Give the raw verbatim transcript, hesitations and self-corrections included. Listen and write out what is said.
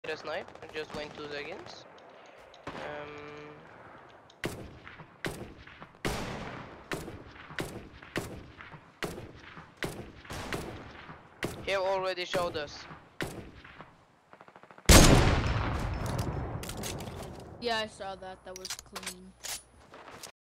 a snipe. Just wait two seconds. Um. He already showed us. Yeah, I saw that. That was clean.